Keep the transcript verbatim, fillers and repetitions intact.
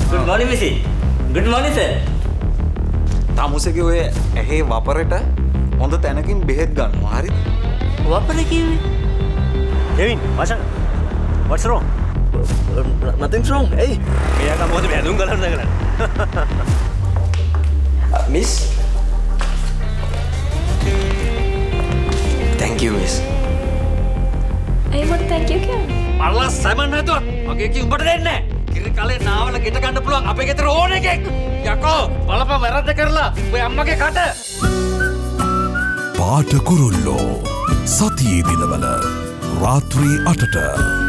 Good morning, Missy. Good morning, sir. තාමුසේගේ ඔය ඇහි වපරට හොඳ තැනකින් බෙහෙත් ගන්නවා. හරි? වපර කිව්වේ? Kevin, Vashan, what's wrong? Uh, nothing's wrong. Hey. මෙයා ගම මොකද බැඳුම් ගලන්න කරන්නේ? uh, Miss. Thank you, Miss. Hey, what thank you කියන්නේ? මල්ලා සමන් නැතුවත් මගේ කි උඹට දෙන්නේ නැහැ. කිරි කලේ නාවල ගෙට ගන්න පුළුවන් අපේ ගෙදර ඕන එකෙක්. යකෝ බලපන් වැරද්ද කරලා ඔය අම්මගේ කට. පාට කුරුල්ලෝ සතියේ දිනවල රාත්‍රී අටට